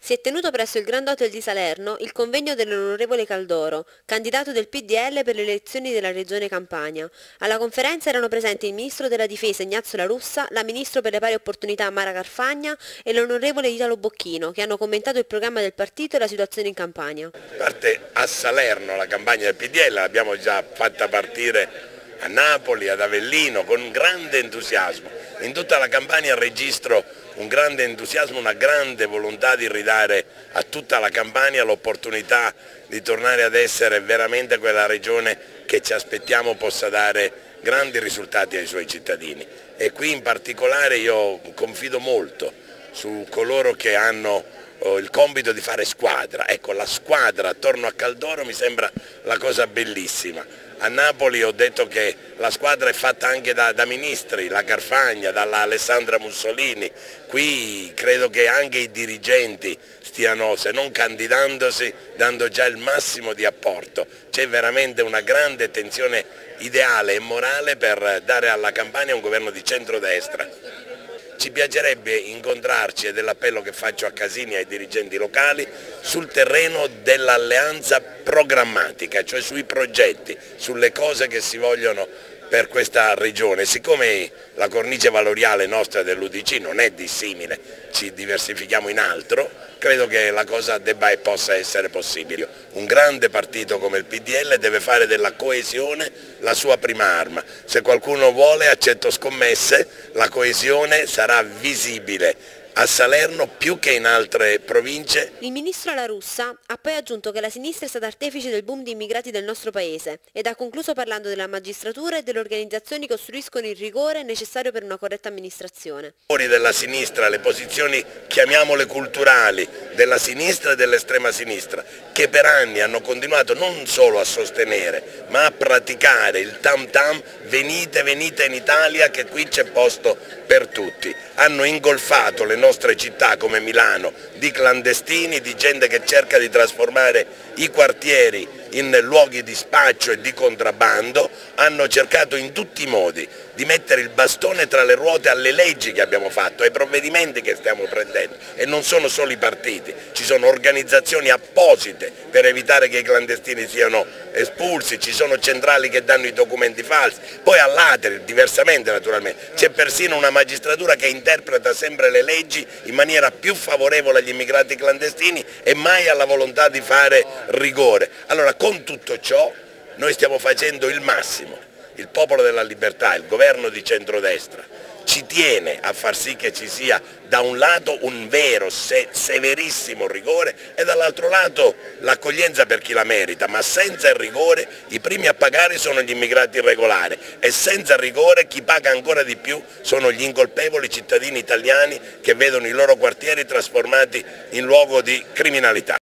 Si è tenuto presso il Grand Hotel di Salerno il convegno dell'onorevole Caldoro, candidato del PDL per le elezioni della Regione Campania. Alla conferenza erano presenti il Ministro della Difesa Ignazio La Russa, la Ministro per le Pari Opportunità Mara Carfagna e l'onorevole Italo Bocchino, che hanno commentato il programma del partito e la situazione in Campania. Parte a Salerno la campagna del PDL, l'abbiamo già fatta partire a Napoli, ad Avellino, con grande entusiasmo. In tutta la Campania registro un grande entusiasmo, una grande volontà di ridare a tutta la Campania l'opportunità di tornare ad essere veramente quella regione che ci aspettiamo possa dare grandi risultati ai suoi cittadini. E qui in particolare io confido molto su coloro che hanno il compito di fare squadra. Ecco, la squadra attorno a Caldoro mi sembra la cosa bellissima. A Napoli ho detto che la squadra è fatta anche da ministri, la Carfagna, dalla Alessandra Mussolini. Qui credo che anche i dirigenti stiano, se non candidandosi, dando già il massimo di apporto. C'è veramente una grande tensione ideale e morale per dare alla Campania un governo di centrodestra. Ci piacerebbe incontrarci, ed è l'appello che faccio a Casini e ai dirigenti locali, sul terreno dell'alleanza programmatica, cioè sui progetti, sulle cose che si vogliono per questa regione. Siccome la cornice valoriale nostra dell'UDC non è dissimile, ci diversifichiamo in altro, credo che la cosa debba e possa essere possibile. Un grande partito come il PDL deve fare della coesione la sua prima arma. Se qualcuno vuole, accetto scommesse, la coesione sarà visibile a Salerno più che in altre province. Il ministro La Russa ha poi aggiunto che la sinistra è stata artefice del boom di immigrati del nostro paese ed ha concluso parlando della magistratura e delle organizzazioni che costruiscono il rigore necessario per una corretta amministrazione. Fuori della sinistra, le posizioni, chiamiamole culturali, della sinistra e dell'estrema sinistra, che per anni hanno continuato non solo a sostenere, ma a praticare il tam tam, venite, venite in Italia che qui c'è posto per tutti. Hanno ingolfato le nostre città come Milano di clandestini, di gente che cerca di trasformare i quartieri in luoghi di spaccio e di contrabbando, hanno cercato in tutti i modi di mettere il bastone tra le ruote alle leggi che abbiamo fatto, ai provvedimenti che stiamo prendendo, e non sono solo i partiti, ci sono organizzazioni apposite per evitare che i clandestini siano espulsi, ci sono centrali che danno i documenti falsi, poi all'Ateri, diversamente naturalmente, c'è persino una magistratura che interpreta sempre le leggi in maniera più favorevole agli immigrati clandestini e mai alla volontà di fare rigore. Allora, con tutto ciò noi stiamo facendo il massimo. Il Popolo della Libertà, il governo di centrodestra, ci tiene a far sì che ci sia da un lato un vero, severissimo rigore e dall'altro lato l'accoglienza per chi la merita, ma senza il rigore i primi a pagare sono gli immigrati irregolari e senza il rigore chi paga ancora di più sono gli incolpevoli cittadini italiani che vedono i loro quartieri trasformati in luogo di criminalità.